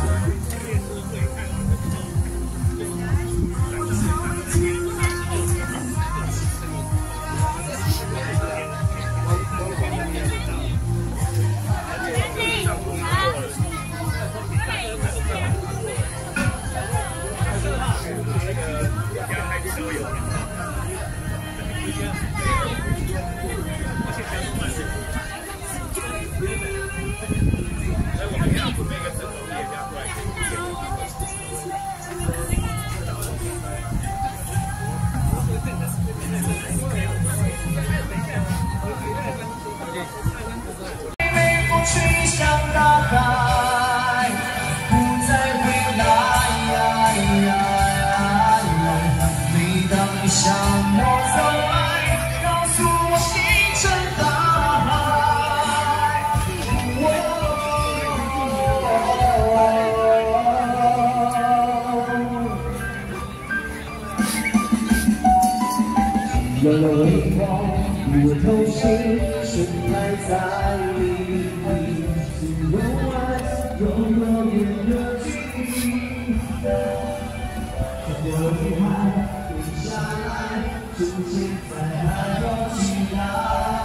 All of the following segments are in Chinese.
有了微光与我同行，深埋在你里，只有爱永远的距离。穿过云海，停下来，逐渐在海中起来。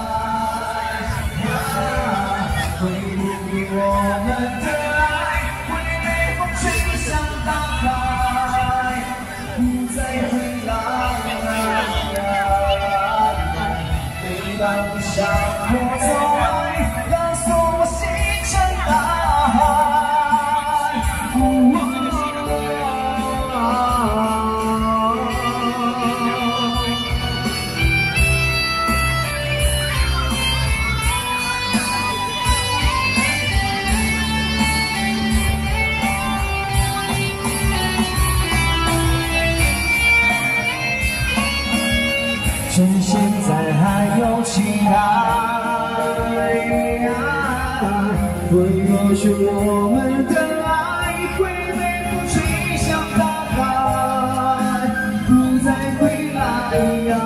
会不会我们的爱会被风吹向大海，不再回来？ 当你向我走来，告诉我星辰大海。趁现在还有期待，或许我们的爱会被风吹向大海，不再回来。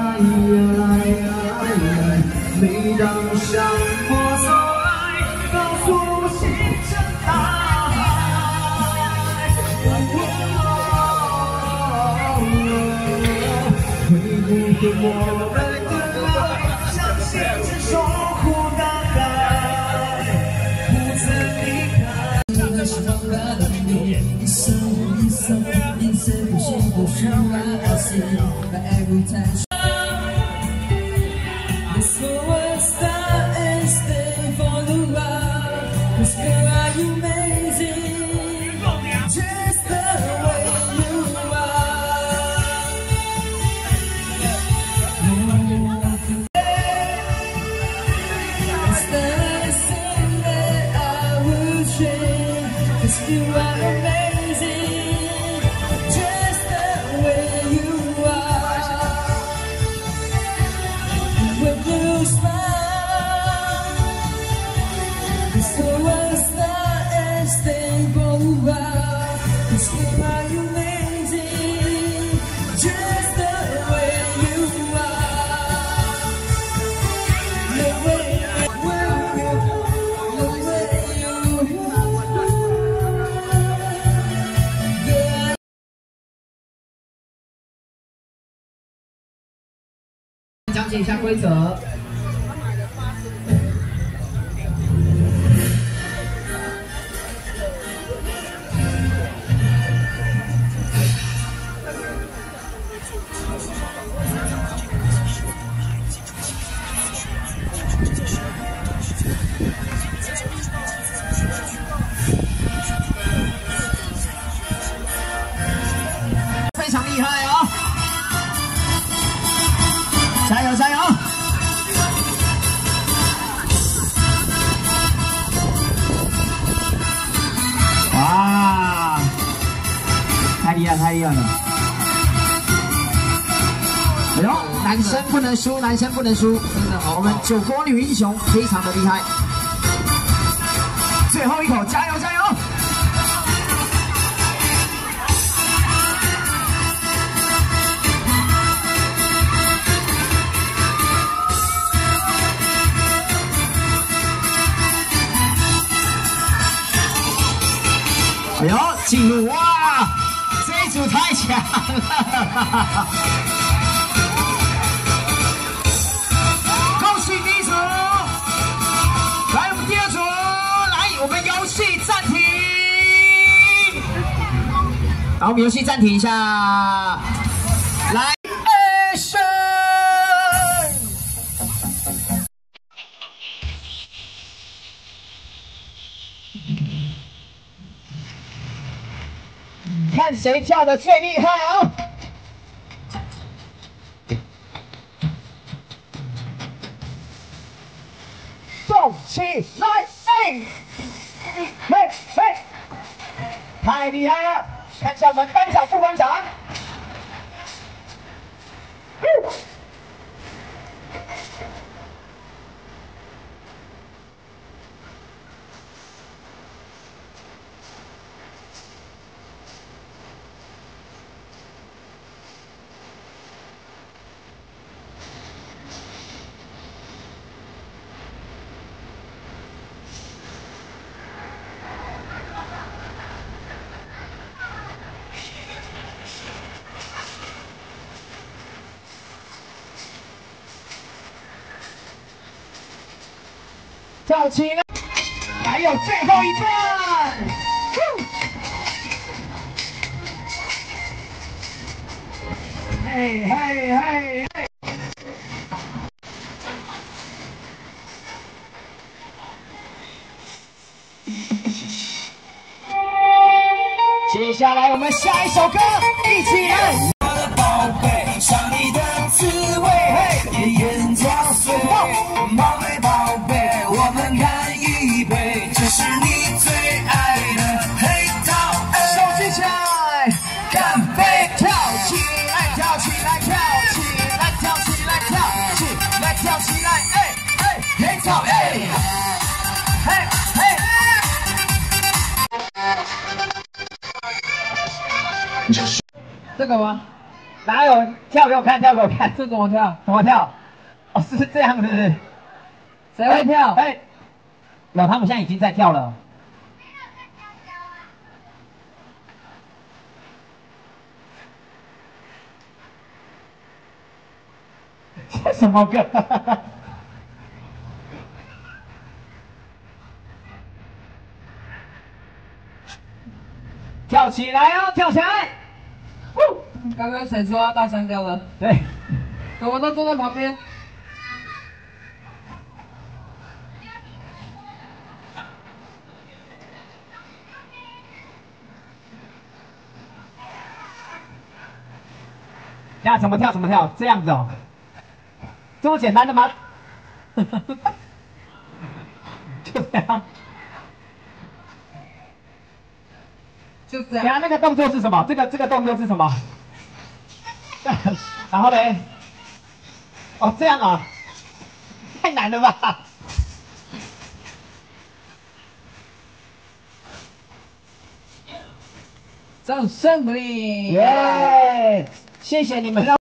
每当你向我走来，告诉我星辰大海。会不会我们的爱像星辰守护大海，不曾离开？那是忘了的你，一生一生，一生不息的是爱情。But every time. You are amazing, just the way you are. When you smile, it's always the as they go out. Cause you are amazing, just the way you are. The way you are. 讲解一下规则。非常厉害啊！加油加油！哇，太厉害太厉害了！哎呦，男生不能输，男生不能输，真的，我们9国女英雄非常的厉害。最后一口，加油加油！ 哎呦，进入哇，这一组太强了！恭喜第一组，来我们第二组，来我们游戏暂停，好，我们游戏暂停一下，来 ，Action！ 看谁跳的最厉害哦！动起来，哎，嘿，嘿，太厉害了！看一下我们班长、副班长。跳起来！还有最后一段，嘿嘿嘿嘿！接下来我们下一首歌，一起来！我的宝贝，尝你的滋味，嘿，眼角碎，宝贝宝贝。我们干一杯，这是你最爱的黑桃 A。手举起来，干杯！跳起来，跳起来，跳起来，跳起来，跳起来，跳起来，哎哎，黑桃 A， 嘿嘿。这个吗？哪有？跳给我看，跳给我看。这怎么跳？怎么跳？哦，是这样子。谁会跳？哎，有，他们现在已经在跳了。什么歌？跳起来哦，跳起来！ 刚刚谁说要大声调的？ 对， 我们都坐在旁边。 那怎么跳？怎么跳？这样子哦，这么简单的吗？就这样。 就这样。 等下那个动作是什么？这个动作是什么？然后呢？哦，这样啊，太难了吧？ 掌声鼓励！ 耶！谢谢你们。